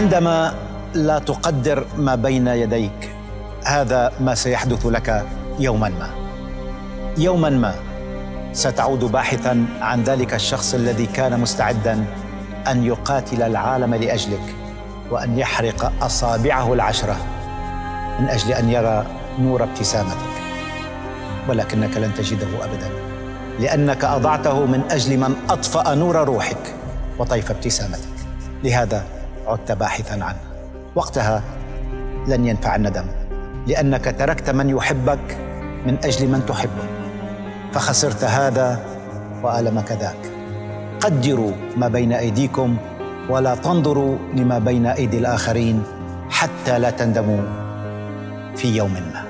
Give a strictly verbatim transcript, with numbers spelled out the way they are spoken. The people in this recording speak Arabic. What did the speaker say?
عندما لا تقدر ما بين يديك، هذا ما سيحدث لك يوما ما. يوما ما ستعود باحثا عن ذلك الشخص الذي كان مستعدا أن يقاتل العالم لأجلك، وأن يحرق أصابعه العشرة من أجل أن يرى نور ابتسامتك، ولكنك لن تجده أبدا، لأنك أضعته من أجل من أطفأ نور روحك وطيف ابتسامتك. لهذا عدت باحثا عنه. وقتها لن ينفع الندم، لأنك تركت من يحبك من أجل من تحبه، فخسرت هذا وألمك ذاك. قدروا ما بين أيديكم ولا تنظروا لما بين أيدي الآخرين، حتى لا تندموا في يوم ما.